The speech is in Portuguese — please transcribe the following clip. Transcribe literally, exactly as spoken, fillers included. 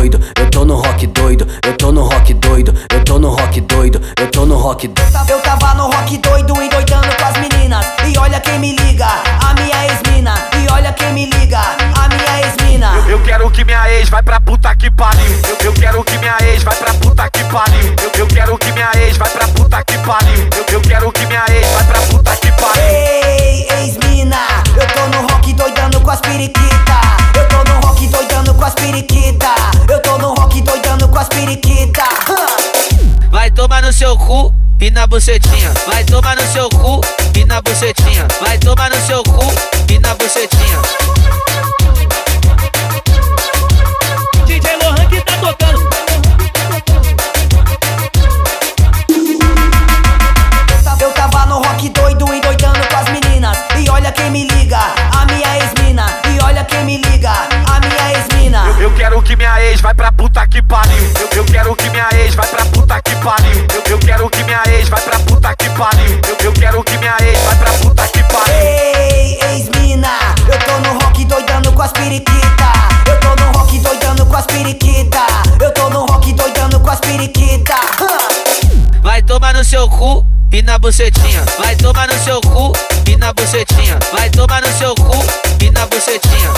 doido, eu tô no rock doido, eu tô no rock doido, eu tô no rock doido, eu tô no rock doido. Eu tava no rock doido, endoidando com as meninas. E olha quem me liga, a minha ex-mina. E olha quem me liga, a minha ex-mina. Eu, eu quero que minha ex vai pra puta que pariu. Eu, eu quero que minha ex vai pra puta que pariu. Eu, eu quero que minha ex vai pra puta que pariu. Eu, eu quero que minha ex vai pra puta que pariu. Ei, ex-mina, eu tô no rock doidando com as periquita. Eu tô no rock doidando com as periquita. Eu tô no rock doidando com as periquita. Vai tomar no seu cu e na bucetinha. Vai tomar no seu cu e na bucetinha. Vai tomar no seu cu e na bucetinha. D J Lohan que tá tocando. Eu tava no rock doido, endoidando com as meninas. E olha quem me liga, a minha ex-mina. E olha quem me liga, a minha ex-mina. Eu, eu quero que minha ex vai pra puta que pariu. Eu, eu quero que minha ex vai pra puta que pariu. Eu, eu quero que minha ex vai pra puta que pariu. Eu, eu quero que minha ex vai pra puta que pariu. Ei, ex-mina, eu tô no rock doidando com as periquita. Eu tô no rock doidando com as periquita. Eu tô no rock doidando com as periquita. Vai tomar no seu cu e na bucetinha. Vai tomar no seu cu e na bucetinha. Vai tomar no seu cu e na bucetinha.